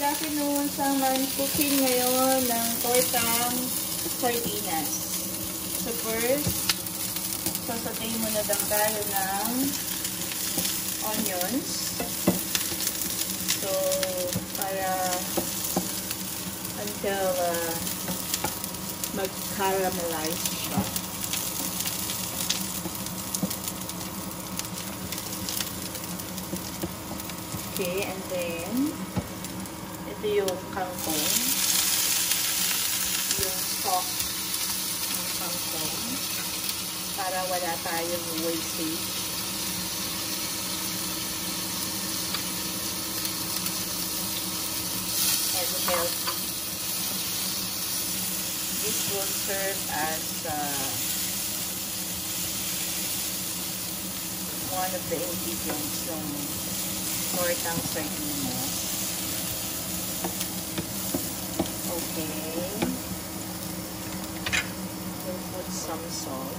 good afternoon sa cooking ngayon ng tortang sardinas. So first, sasatay muna lang tayo ng onions. So, para until mag-caramelize siya. Okay, and then ito yung kangkong, yung stock ng kangkong, para wala tayong wastage. And healthy. This will serve as one of the ingredients ng tortang sardinas. Okay. We'll put some salt.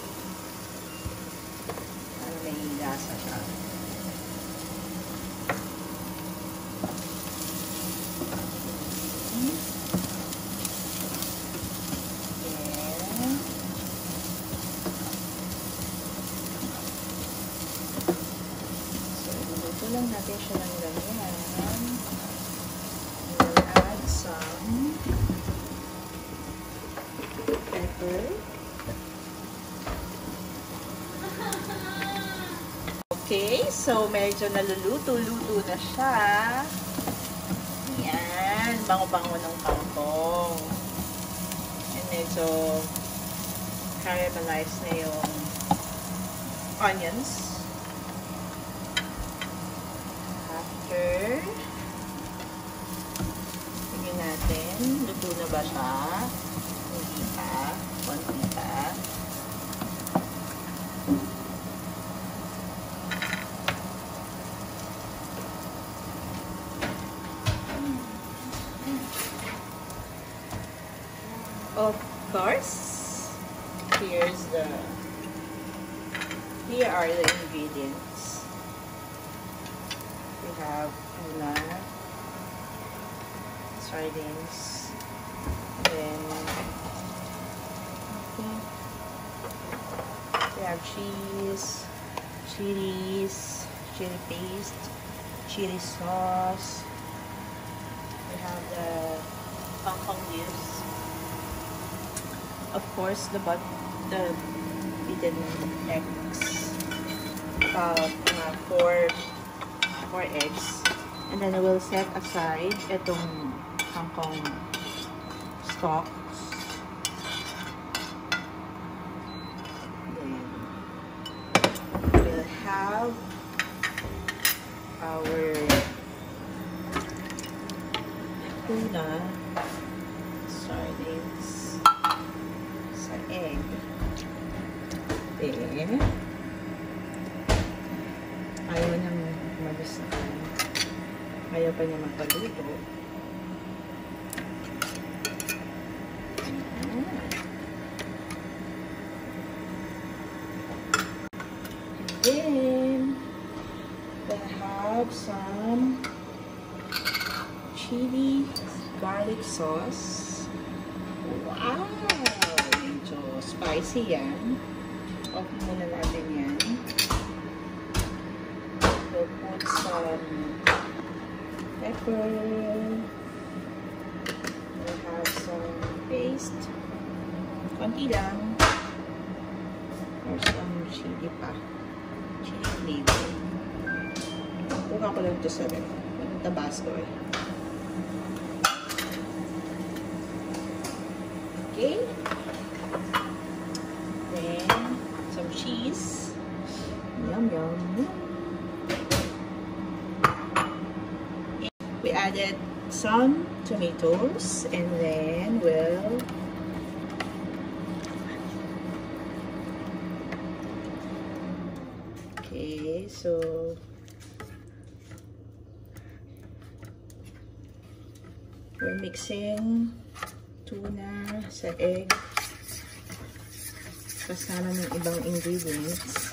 Para may lasa siya. Lang natin siya ng ganyan. We'll add some pepper. Okay, so medyo naluluto-luto na siya. Yan, bango-bango ng kangkong. And medyo caramelized na yung onions. Tingnan natin, luto na ba siya? Hindi pa, konti pa. Of course, here are the ingredients. We have tuna, sardines, then we have cheese, chilies, chili paste, chili sauce. We have the kangkong leaves. Of course, the beaten eggs. Four eggs. And then I will set aside itong kangkong stalks. Then we'll have our tuna, sardines, sa egg. Then ayaw niyang magustuhan. Ayaw pa niya magpaluto. And then we'll have some chili garlic sauce. Wow! Medyo spicy yan. Off muna natin yan. We'll put some pepper. We'll have some paste. Konti lang. Or some chili pa. Chili flavor. Kuha ko lang ito sa Tabasco eh. Okay. Then, some cheese. Yum, yum, yum. We added some tomatoes and then we'll okay, so we're mixing tuna sa egg kasama ng ibang ingredients.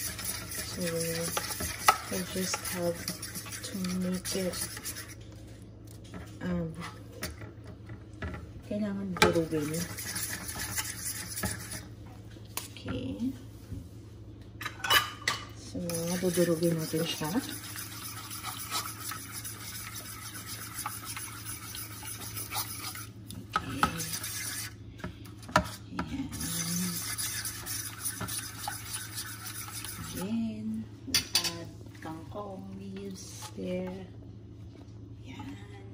So I just have to make it kailangan durugin. Okay. So, dudurugin natin siya. Again, add kangkong leaves there. Yan.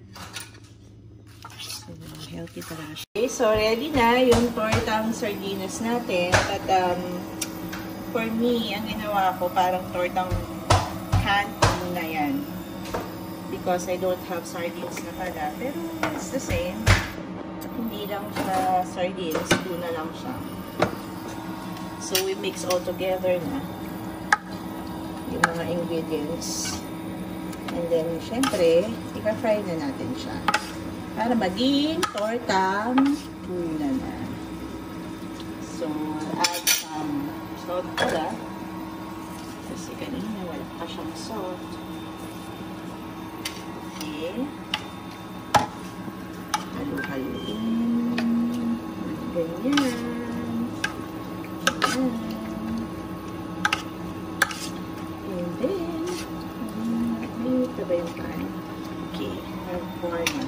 So, healthy talaga siya. Okay, so ready na yung tortang sardinas natin. At for me, ang ginawa ko parang tortang candy na yan. Because I don't have sardines na pala. Pero it's the same. Hindi lang siya sardines, tuna lang siya. So we mix all together na yung mga ingredients. And then, syempre, ipa-fry na natin siya. Para maging tortang tuna na. So, add some salt pala. Kasi kanina wala pa siyang salt. Okay. Halu-haluin. Ganyan. And then, ito ba yung pan? Okay, pour na.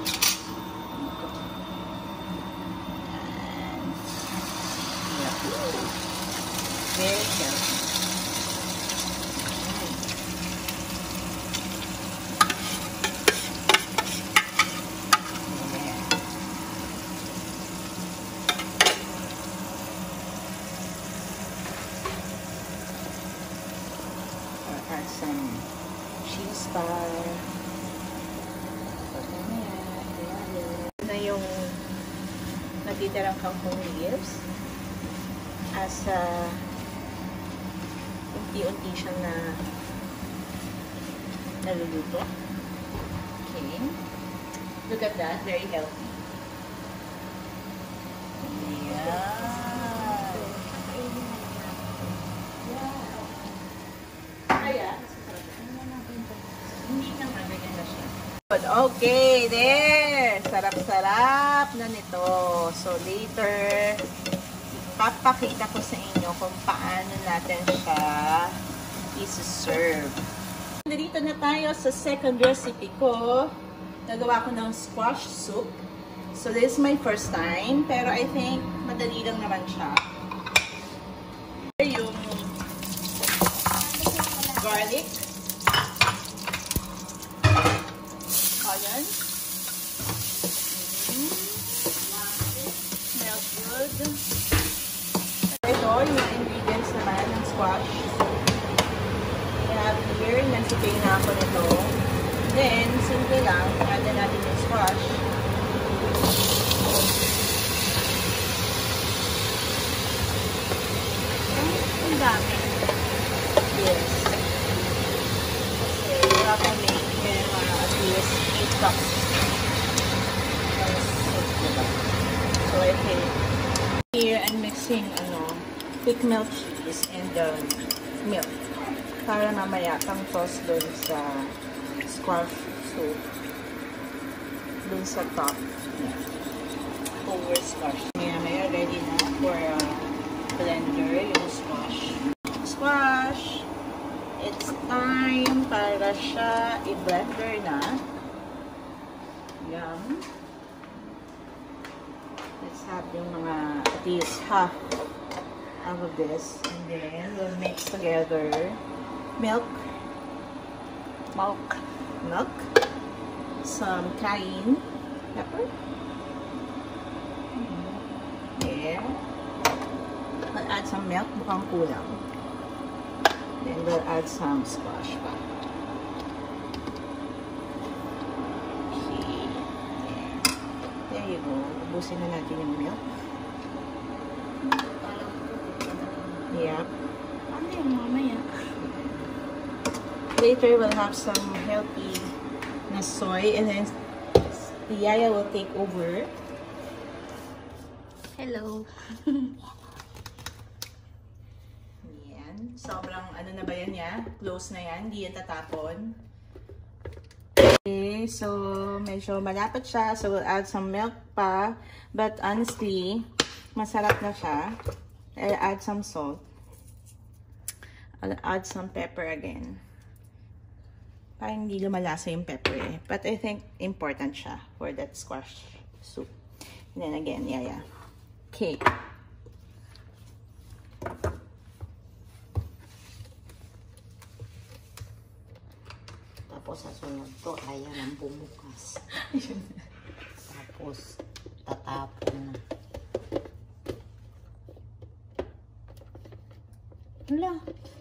Very healthy. Add some cheese bar. Na yung natitirang kangkong leaves. As unti-unti siyang naluluto. Okay. Look at that. Very healthy. Yeah. Kaya, hindi nang magiging na siya. Okay, there! Sarap-sarap na nito. So, later, papakita ko sa inyo kung paano natin siya isi-serve. Nandito na tayo sa second recipe ko. Nagawa ko ng squash soup. So, this is my first time. Pero I think madali lang naman siya. Yung garlic. Onion. Smells good. Ito yung ingredients naman ng squash. I have here, nagsipay na ako nito. Then, simple lang, add na natin yung squash. Ang dami. Yes. Kasi, wala ko make at least 8 cups. So, I think here, I'm mixing, thick milk cheese and milk. Para mamaya pang sauce dun sa squash soup. Dun sa top. Yeah. Over squash. Maya ready na for blender yung squash. Squash! It's time para siya i-blender na. Yum. Let's have yung mga, at least half out of this, and then we'll mix together milk, some cayenne pepper, yeah. I'll add some milk, mukhang kulang. Then we'll add some squash pa. Okay, there you go. Ubusin na natin yung milk. Yep. Ano yung mamaya? Later, we'll have some healthy na soy, and then the Yaya will take over. Hello. Yan. Sobrang ano na ba yan niya? Close na yan. Hindi yan tatapon. Okay. so medyo malapot siya. So we'll add some milk pa. But honestly, masarap na siya. I'll add some salt. I'll add some pepper again. Parang hindi lumalasa yung pepper eh. But I think important siya for that squash soup. And then again, yeah. Okay. Tapos sa sunod to, ayan ang bumukas. Tapos, tatapon na. Wala.